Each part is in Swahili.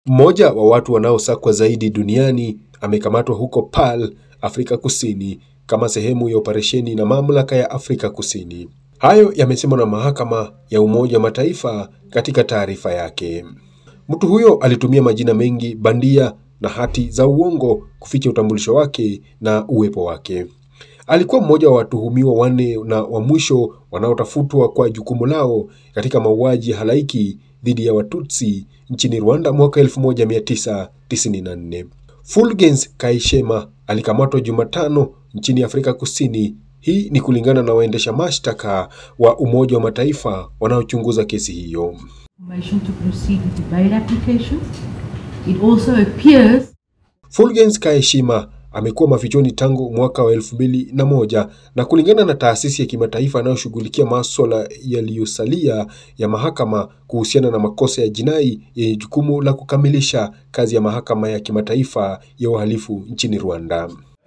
Mmoja wa watu wanaosakwa zaidi duniani amekamatwa huko Paarl, Afrika Kusini kama sehemu ya operesheni na mamlaka ya Afrika Kusini. Hayo yamesemwa na mahakama ya Umoja wa Mataifa katika taarifa yake. Mtu huyo alitumia majina mengi bandia na hati za uongo kuficha utambulisho wake na uwepo wake. Alikuwa mmoja wa watuhumiwa wanne na wa mwisho wanaotafutwa kwa jukumu lao katika mauaji halaiki dhidi ya Watutsi nchini Rwanda mwaka 1994. Fulgence Kayishema alikamatwa Jumatano nchini Afrika Kusini. Hii ni kulingana na waendesha mashtaka wa Umoja wa Mataifa wanaochunguza kesi hiyo. Fulgence Kayishema amekuwa mafichoni tangu mwaka wa 2001 na kulingana na taasisi ya kimataifa inayoshughulikia masuala yaliyosalia ya mahakama kuhusiana na makosa ya jinai yenye jukumu la kukamilisha kazi ya mahakama ya kimataifa ya uhalifu nchini Rwanda.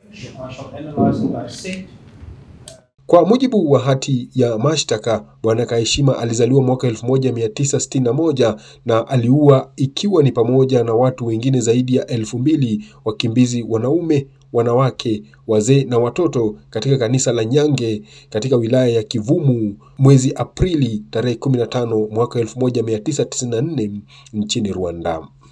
Kwa mujibu wa hati ya mashtaka, Bwana Kayishema alizaliwa mwaka 1961 na aliua ikiwa ni pamoja na watu wengine zaidi ya 2000 wakimbizi wanaume, wanawake, wazee na watoto katika kanisa la Nyange katika wilaya ya Kivumu mwezi Aprili tarehe 15 mwaka 1994 nchini Rwanda.